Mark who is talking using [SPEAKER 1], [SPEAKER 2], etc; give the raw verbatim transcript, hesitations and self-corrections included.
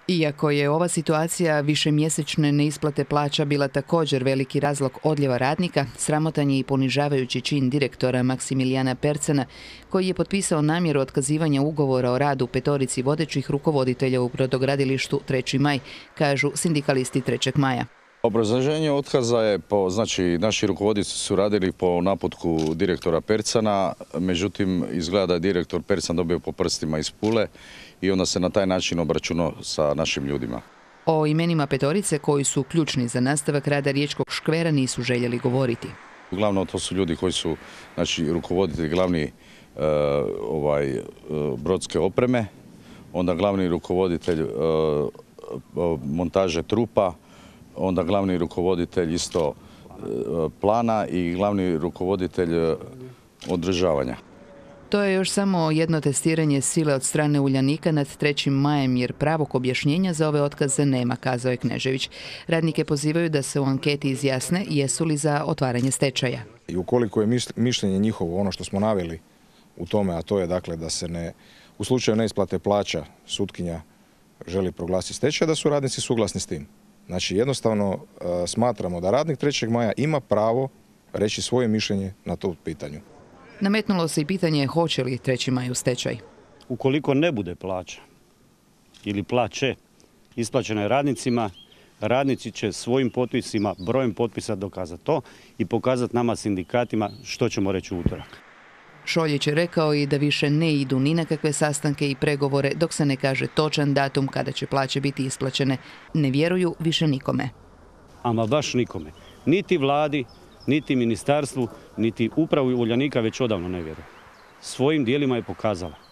[SPEAKER 1] Iako je ova situacija višemjesečne neisplate plaća bila također veliki razlog odljeva radnika, sramotan je i ponižavajući čin direktora Maksimilijana Percana, koji je potpisao namjeru otkazivanja ugovora o radu petorici vodećih rukovoditelja u brodogradilištu treći maj, kažu sindikalisti trećeg maja.
[SPEAKER 2] Obrazloženje otkaza je, po, znači naši rukovoditelji su radili po naputku direktora Percana, međutim izgleda da je direktor Percan dobio po prstima iz Pule i onda se na taj način obračunao sa našim ljudima.
[SPEAKER 1] O imenima petorice koji su ključni za nastavak rada riječkog škvera nisu željeli govoriti.
[SPEAKER 2] Uglavnom to su ljudi koji su, znači, rukovoditelji glavni e, ovaj, e, brodske opreme, onda glavni rukovoditelj e, montaže trupa, onda glavni rukovoditelj isto plana i glavni rukovoditelj održavanja.
[SPEAKER 1] To je još samo jedno testiranje sile od strane Uljanika nad trećim majem, jer pravog objašnjenja za ove otkaze nema, kazao je Knežević. Radnike pozivaju da se u anketi izjasne jesu li za otvaranje stečaja.
[SPEAKER 3] I ukoliko je mišljenje njihovo ono što smo naveli u tome, a to je dakle da se ne, u slučaju neisplate plaća sutkinja želi proglasiti stečaj, da su radnici suglasni s tim. Znači jednostavno uh, smatramo da radnik trećeg maja ima pravo reći svoje mišljenje na to pitanju.
[SPEAKER 1] Nametnulo se i pitanje hoće li treći maj u stečaj.
[SPEAKER 4] Ukoliko ne bude plaća ili plaće isplaćene radnicima, radnici će svojim potpisima, brojem potpisa dokazati to i pokazati nama sindikatima što ćemo reći u utorak.
[SPEAKER 1] Šoljić je rekao i da više ne idu ni na kakve sastanke i pregovore dok se ne kaže točan datum kada će plaće biti isplaćene. Ne vjeruju više nikome.
[SPEAKER 4] Ama baš nikome. Niti vladi, niti ministarstvu, niti upravi Uljanika već odavno ne vjeruju. Svojim dijelima je pokazala.